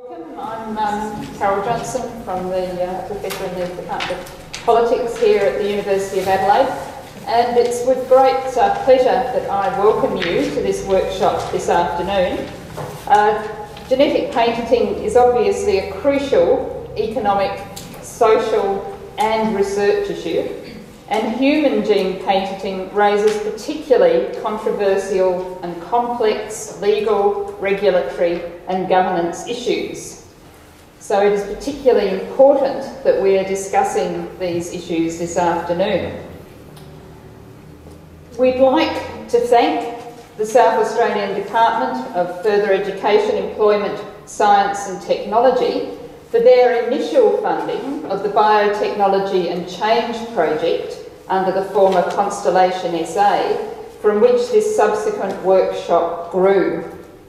I'm Carol Johnson from the Professor in the Department of Politics here at the University of Adelaide, and it's with great pleasure that I welcome you to this workshop this afternoon. Genetic patenting is obviously a crucial economic, social and research issue, and human gene patenting raises particularly controversial and complex legal, regulatory and governance issues. So it is particularly important that we are discussing these issues this afternoon. We'd like to thank the South Australian Department of Further Education, Employment, Science and Technology for their initial funding of the Biotechnology and Change project under the former Constellation SA, from which this subsequent workshop grew.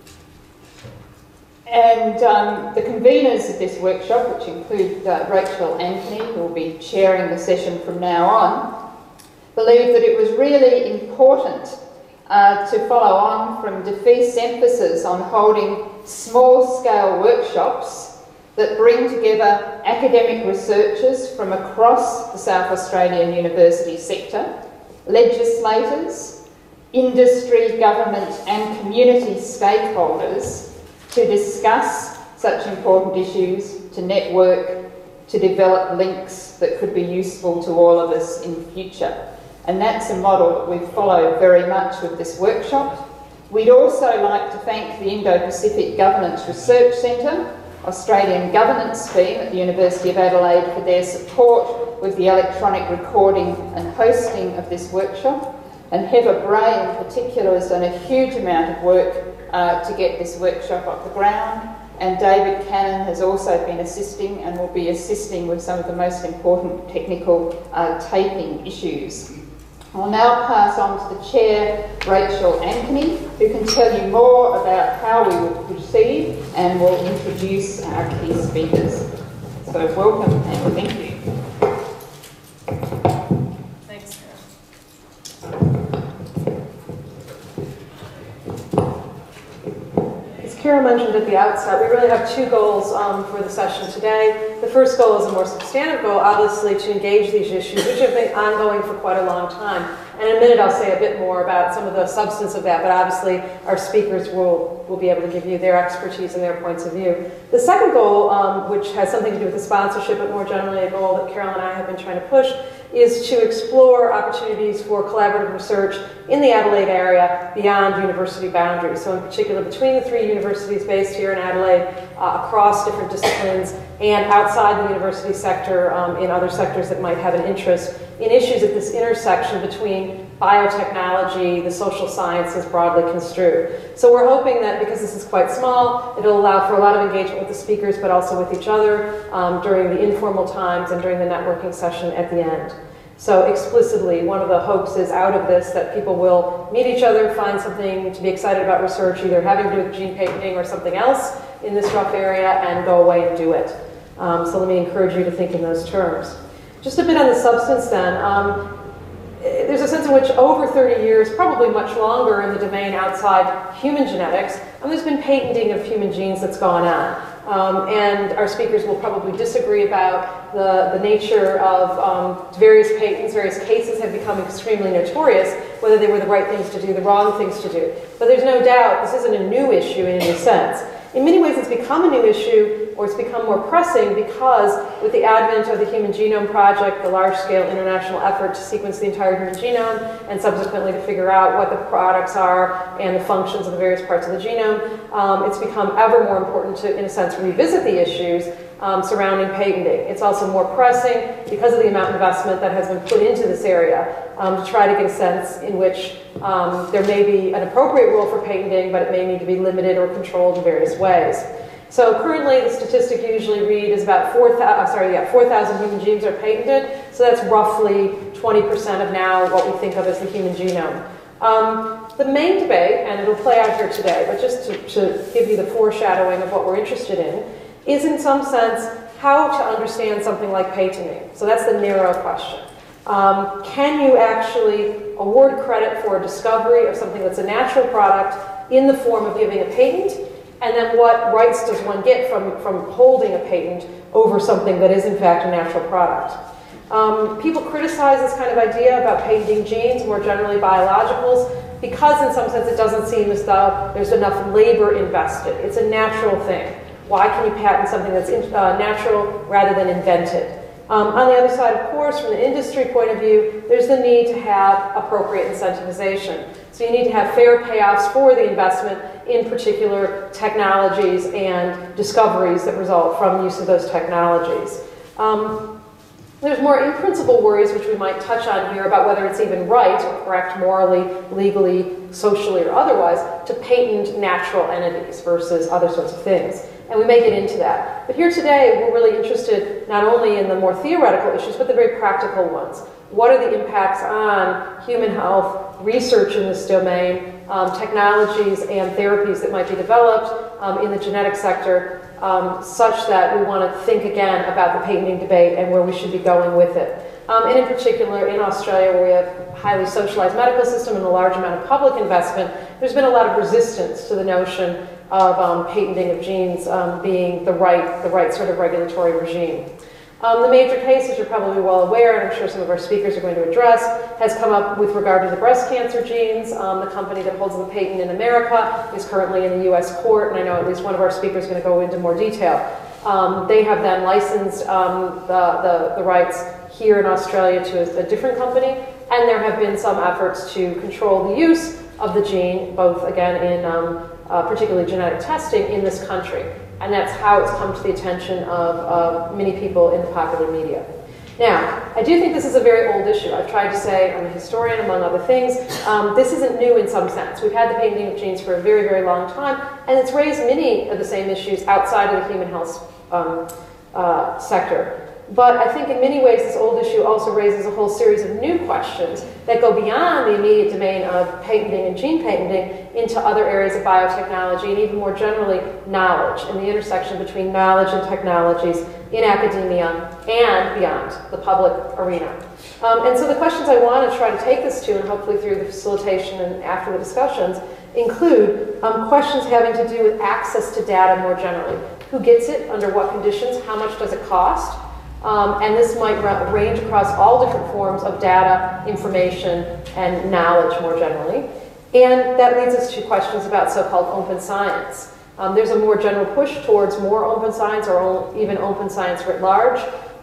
And the conveners of this workshop, which include Rachel Ankeny, who will be chairing the session from now on, believe that it was really important to follow on from DeFeast's emphasis on holding small-scale workshops that bring together academic researchers from across the South Australian university sector, legislators, industry, government and community stakeholders to discuss such important issues, to network, to develop links that could be useful to all of us in the future. And that's a model that we've followed very much with this workshop. We'd also like to thank the Indo-Pacific Governance Research Centre, Australian Governance Scheme at the University of Adelaide for their support with the electronic recording and hosting of this workshop. And Heather Bray in particular has done a huge amount of work to get this workshop off the ground, and David Cannon has also been assisting and will be assisting with some of the most important technical taping issues. I'll now pass on to the Chair, Rachel Ankeny, who can tell you more about how we will proceed and will introduce our key speakers. So welcome and thank you. Thanks, Carol mentioned at the outset, we really have two goals for the session today. The first goal is a more substantive goal, obviously, to engage these issues, which have been ongoing for quite a long time. And in a minute, I'll say a bit more about some of the substance of that, but obviously our speakers will be able to give you their expertise and their points of view. The second goal, which has something to do with the sponsorship, but more generally a goal that Carol and I have been trying to push, is to explore opportunities for collaborative research in the Adelaide area beyond university boundaries. So in particular, between the three universities based here in Adelaide, across different disciplines, and outside the university sector, in other sectors that might have an interest in issues at this intersection between biotechnology, the social sciences broadly construed. So we're hoping that because this is quite small, it'll allow for a lot of engagement with the speakers, but also with each other during the informal times and during the networking session at the end. So explicitly, one of the hopes is out of this that people will meet each other, find something to be excited about research, either having to do with gene patenting or something else in this rough area, and go away and do it. So let me encourage you to think in those terms. Just a bit on the substance then. There's a sense in which over 30 years, probably much longer in the domain outside human genetics, there's been patenting of human genes that's gone on. And our speakers will probably disagree about the nature of various patents. Various cases have become extremely notorious, whether they were the right things to do, the wrong things to do. But there's no doubt this isn't a new issue in any sense. In many ways, it's become a new issue, or it's become more pressing because with the advent of the Human Genome Project, the large-scale international effort to sequence the entire human genome, and subsequently to figure out what the products are and the functions of the various parts of the genome, it's become ever more important to, in a sense, revisit the issues surrounding patenting. It's also more pressing because of the amount of investment that has been put into this area to try to get a sense in which there may be an appropriate role for patenting, but it may need to be limited or controlled in various ways. So currently, the statistic you usually read is about 4,000 human genes are patented. So that's roughly 20% of now what we think of as the human genome. The main debate, and it'll play out here today, but just to give you the foreshadowing of what we're interested in, is in some sense how to understand something like patenting. So that's the narrow question. Can you actually award credit for a discovery of something that's a natural product in the form of giving a patent? And then what rights does one get from holding a patent over something that is in fact a natural product? People criticize this kind of idea about patenting genes, more generally biologicals, because in some sense it doesn't seem as though there's enough labor invested. It's a natural thing. Why can you patent something that's natural rather than invented? On the other side, of course, from the industry point of view, there's the need to have appropriate incentivization. So you need to have fair payoffs for the investment in particular technologies and discoveries that result from use of those technologies. There's more in-principle worries, which we might touch on here, about whether it's even right or correct morally, legally, socially, or otherwise to patent natural entities versus other sorts of things. And we may get into that. But here today, we're really interested not only in the more theoretical issues, but the very practical ones. What are the impacts on human health, research in this domain, technologies and therapies that might be developed in the genetic sector, such that we want to think again about the patenting debate and where we should be going with it. And in particular, in Australia, where we have a highly socialized medical system and a large amount of public investment, there's been a lot of resistance to the notion of patenting of genes being the right sort of regulatory regime. The major case, as you're probably well aware, and I'm sure some of our speakers are going to address, has come up with regard to the breast cancer genes. The company that holds the patent in America is currently in the US court, and I know at least one of our speakers is going to go into more detail. They have then licensed the rights here in Australia to a different company, and there have been some efforts to control the use of the gene, both again in particularly genetic testing in this country. And that's how it's come to the attention of many people in the popular media. Now, I do think this is a very old issue. I've tried to say, I'm a historian among other things, this isn't new in some sense. We've had the patenting of genes for a very, very long time, and it's raised many of the same issues outside of the human health sector. But I think in many ways this old issue also raises a whole series of new questions that go beyond the immediate domain of patenting and gene patenting into other areas of biotechnology and even more generally knowledge and the intersection between knowledge and technologies in academia and beyond the public arena. And so the questions I want to try to take this to, and hopefully through the facilitation and after the discussions, include questions having to do with access to data more generally. Who gets it? Under what conditions? How much does it cost? And this might range across all different forms of data, information, and knowledge more generally. And that leads us to questions about so-called open science. There's a more general push towards more open science or even open science writ large.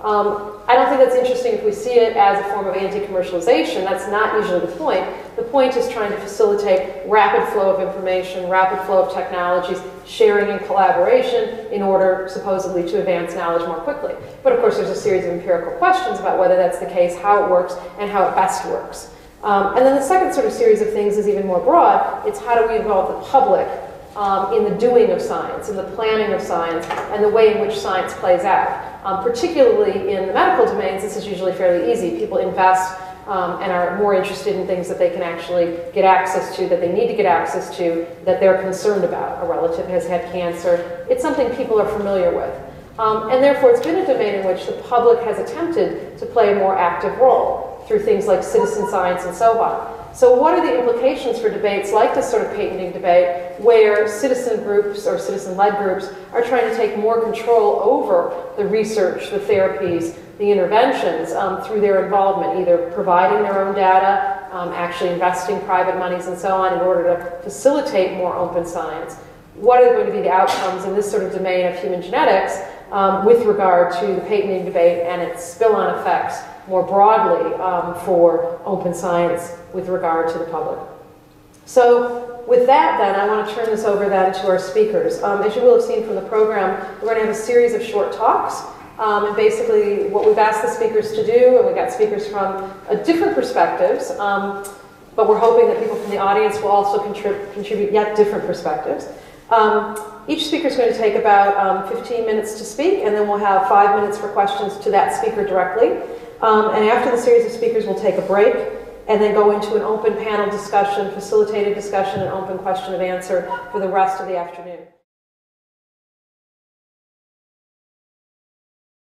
I don't think that's interesting if we see it as a form of anti-commercialization. That's not usually the point. The point is trying to facilitate rapid flow of information, rapid flow of technologies, sharing and collaboration in order, supposedly, to advance knowledge more quickly. But of course, there's a series of empirical questions about whether that's the case, how it works, and how it best works. And then the second sort of series of things is even more broad. It's how do we involve the public in the doing of science, in the planning of science, and the way in which science plays out. Particularly in the medical domains, this is usually fairly easy. People invest and are more interested in things that they can actually get access to, that they need to get access to, that they're concerned about. A relative has had cancer. It's something people are familiar with. And therefore, it's been a domain in which the public has attempted to play a more active role through things like citizen science and so on. So what are the implications for debates like this sort of patenting debate where citizen groups or citizen-led groups are trying to take more control over the research, the therapies, the interventions through their involvement, either providing their own data, actually investing private monies and so on in order to facilitate more open science? What are going to be the outcomes in this sort of domain of human genetics with regard to the patenting debate and its spill-on effects more broadly for open science with regard to the public? So with that then, I want to turn this over then to our speakers. As you will have seen from the program, we're going to have a series of short talks. And basically what we've asked the speakers to do, and we've got speakers from different perspectives, but we're hoping that people from the audience will also contribute yet different perspectives. Each speaker is going to take about 15 minutes to speak, and then we'll have 5 minutes for questions to that speaker directly. And after the series of speakers, we'll take a break and then go into an open panel discussion, facilitated discussion, and open question and answer for the rest of the afternoon.